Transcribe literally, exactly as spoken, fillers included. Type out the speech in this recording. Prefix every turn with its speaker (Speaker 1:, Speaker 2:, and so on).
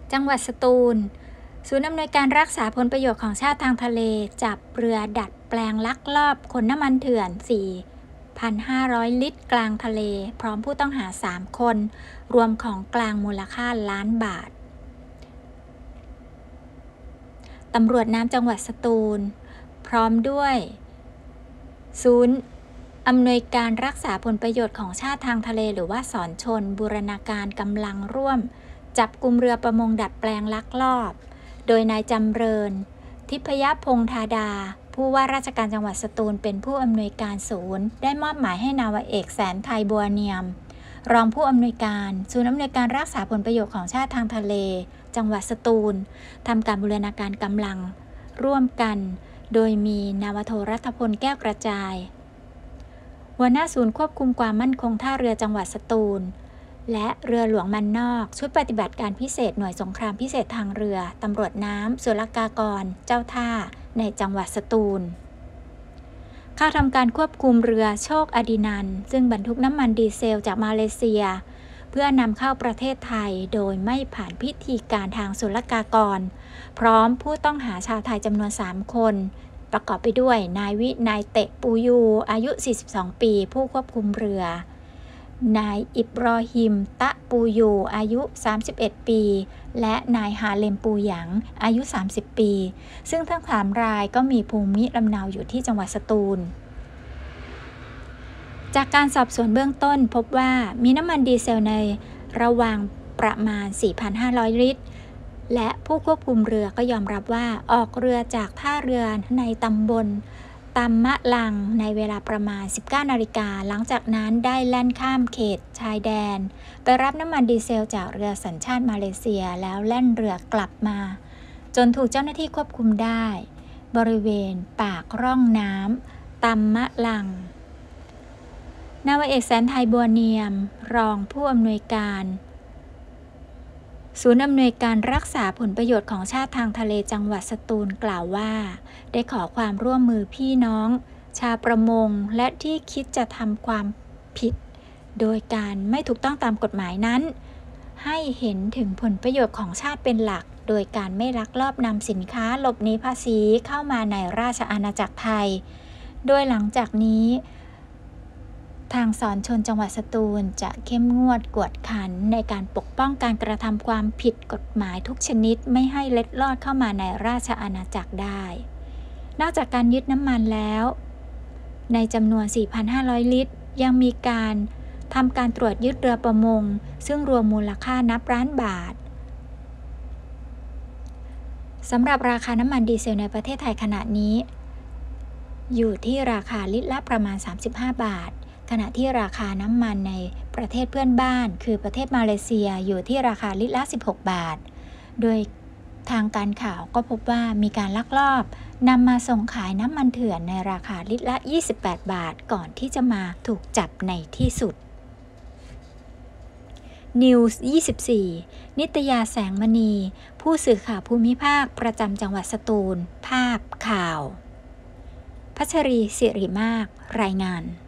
Speaker 1: จังหวัดสตูลศูนย์อำนวยการรักษาผลประโยชน์ของชาติทางทะเลจับเรือดัดแปลงลักลอบขนน้ำมันเถื่อน สี่พันห้าร้อย ลิตรกลางทะเลพร้อมผู้ต้องหา สาม คนรวมของกลางมูลค่าล้านบาทตำรวจน้ำจังหวัดสตูลพร้อมด้วยศูนย์อำนวยการรักษาผลประโยชน์ของชาติทางทะเลหรือว่าศรชนบูรณาการกำลังร่วมจับกุมเรือประมงดัดแปลงลักลอบโดยนายจำเริญทิพยพงษ์ธาดาผู้ว่าราชการจังหวัดสตูลเป็นผู้อำนวยการศูนย์ได้มอบหมายให้นาวาเอกแสนไทยบัวเนียมรองผู้อำนวยการศูนย์อำนวยการรักษาผลประโยชน์ของชาติทางทะเลจังหวัดสตูลทำการบูรณาการกำลังร่วมกันโดยมีนาวาโทรัฐพลแก้วกระจายหัวหน้าศูนย์ควบคุมความมั่นคงท่าเรือจังหวัดสตูลและเรือหลวงมันนอกชุดปฏิบัติการพิเศษหน่วยสงครามพิเศษทางเรือตำรวจน้ำศุลกากรเจ้าท่าในจังหวัดสตูลเข้าทำการควบคุมเรือโชคอดินันท์ซึ่งบรรทุกน้ำมันดีเซลจากมาเลเซียเพื่อนำเข้าประเทศไทยโดยไม่ผ่านพิธีการทางศุลกากรพร้อมผู้ต้องหาชาวไทยจำนวน สาม คนประกอบไปด้วยนายวินัยเตะปูยูอายุ สี่สิบสอง ปีผู้ควบคุมเรือนายอิบรอฮิมตะปูยูอายุ สามสิบเอ็ด ปีและนายฮาเลมปูหยังอายุ สามสิบ ปีซึ่งทั้งสามรายก็มีภูมิลำเนาอยู่ที่จังหวัดสตูลจากการสอบสวนเบื้องต้นพบว่ามีน้ำมันดีเซลในระหว่างประมาณ สี่พันห้าร้อย ลิตรและผู้ควบคุมเรือก็ยอมรับว่าออกเรือจากท่าเรือในตำบลตำมะลังในเวลาประมาณ สิบเก้า นาฬิกาหลังจากนั้นได้แล่นข้ามเขตชายแดนไปรับน้ำมันดีเซลจากเรือสัญชาติมาเลเซียแล้วแล่นเรือกลับมาจนถูกเจ้าหน้าที่ควบคุมได้บริเวณปากร่องน้ำตำมะลังนาวาเอกแสนไทยบัวเนียมรองผู้อำนวยการศูนย์อำนวยการรักษาผลประโยชน์ของชาติทางทะเลจังหวัดสตูลกล่าวว่าได้ขอความร่วมมือพี่น้องชาวประมงและที่คิดจะทำความผิดโดยการไม่ถูกต้องตามกฎหมายนั้นให้เห็นถึงผลประโยชน์ของชาติเป็นหลักโดยการไม่ลักลอบนำสินค้าหลบหนีภาษีเข้ามาในราชอาณาจักรไทยโดยหลังจากนี้ทางศรชนจังหวัดสตูลจะเข้มงวดกวดขันในการปกป้องการกระทำความผิดกฎหมายทุกชนิดไม่ให้เล็ดลอดเข้ามาในราชอาณาจักรได้นอกจากการยึดน้ำมันแล้วในจำนวน สี่พันห้าร้อย ลิตรยังมีการทำการตรวจยึดเรือประมงซึ่งรวมมูลค่านับล้านบาทสำหรับราคาน้ำมันดีเซลในประเทศไทยขณะนี้อยู่ที่ราคาลิตรละประมาณสามสิบห้าบาทขณะที่ราคาน้ำมันในประเทศเพื่อนบ้านคือประเทศมาเลเซียอยู่ที่ราคาลิตรละสิบหกบาทโดยทางการข่าวก็พบว่ามีการลักลอบนำมาส่งขายน้ำมันเถื่อนในราคาลิตรละยี่สิบแปดบาทก่อนที่จะมาถูกจับในที่สุดนิวส์ ยี่สิบสี่ นิตยาแสงมณีผู้สื่อข่าวภูมิภาคประจำจังหวัดสตูลภาพข่าวพัชรีสิริมากรายงาน